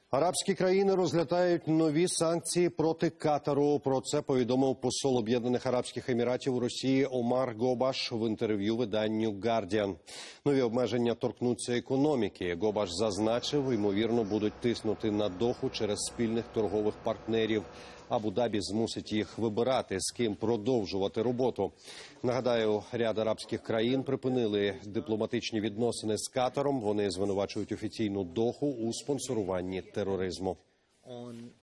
Арабські країни розглядають нові санкції проти Катару. Про це повідомив посол Об'єднаних Арабських Еміратів у Росії Омар Гобаш в інтерв'ю виданню «Гардіан». Нові обмеження торкнуться економіки. Гобаш зазначив, ймовірно, будуть тиснути на Доху через спільних торгових партнерів. Абу-Дабі змусить їх вибирати, з ким продовжувати роботу. Нагадаю, ряд арабських країн припинили дипломатичні відносини з Катаром. Вони звинувачують офіційну Доху у спонсоруванні тероризму.